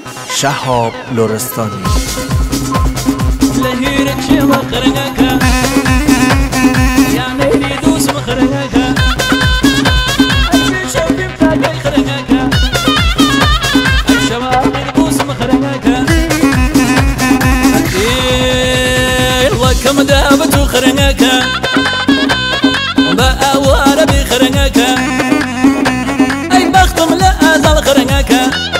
شهاب لرستانی لهيرك شي مخرجك يا نيري دوس مخرجك أي شوفي بتاعك خرجك الشباب دوس مخرجك وكم دابت خرجك بقى واربي خرجك أي بختم لا أزال خرجك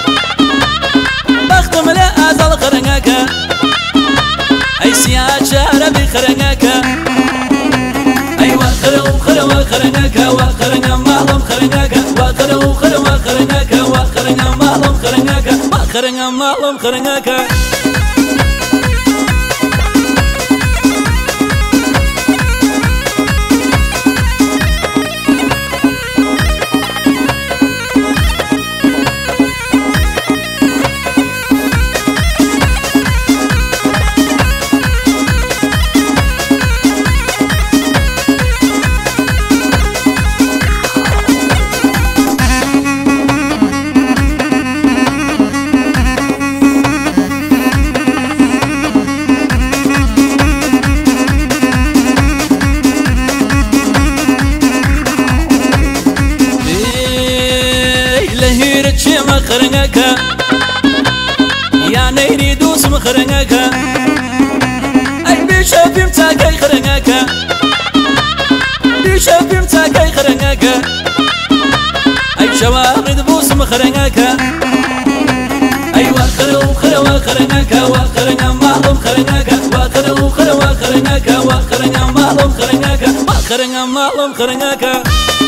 بختم لا أزال خرجك أي سياد شاربي خرجك أي وخرو خرو خرجك وخرج مالهم خرجك وخرو خرو خرجك وخرج مالهم خرجك وخرج مالهم خرجك شي مخرجك يا نيري دوس مخرجك أي بيشوفي متاكي خرجك بيشوفي متاكي خرجك أي شواغد بوس مخرجك أي وخرو خرو خرجك وخرج مالهم خرجك وخرو خرو خرجك وخرج مالهم خرجك وخرج مالهم خرجك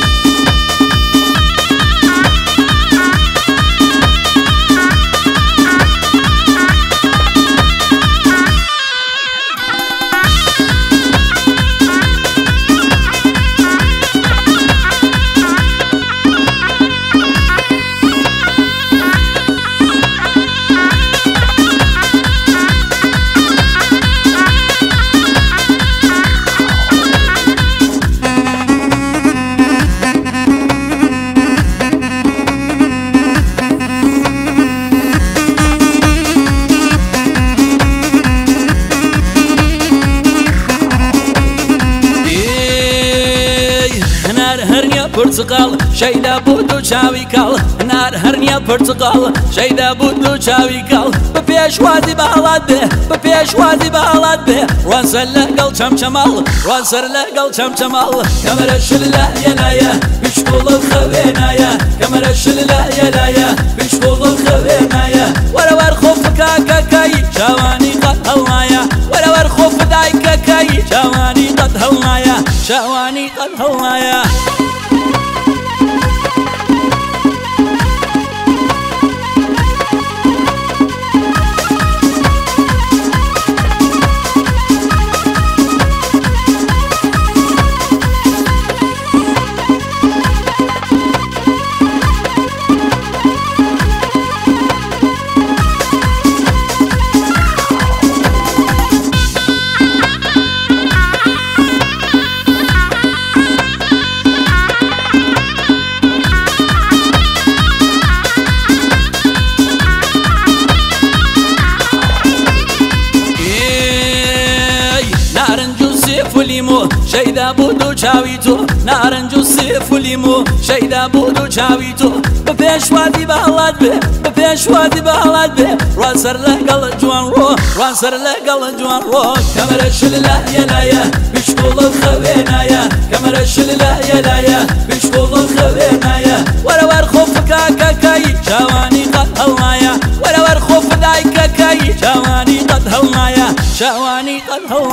برتقال شيدا بودو شاوي كال نار هرنيا برتقال شيدا بودو شاوي كال ببيش وادي بالاد به ببيش وادي بالاد به رانسر لقل شم شمال رانسر لقل شم شمال كاميرا شللا ينايا بشغل الخوينايا كاميرا شللا ينايا بشغل الخوينايا ورا ور خوف كاكاي شواني قد هلايا ورا ور خوف داي كاكاي شواني قد هلايا شواني قد هلايا فليمو شيدا بودو شاويتو نارنجو سيف فليمو شيدا بودو شاويتو ببيش وادي بالاد به ببيش وادي بالاد به رانسر لقل جوان رو رانسر لقل جوان رو كاميرا شللا ينايا بشغل الخوينايا كاميرا شللا ينايا بشغل الخوينايا ورا ور خوف كاكاي شواني قد هلايا ورا ور خوف داي كاكاي شواني قد هلايا شواني قد هلايا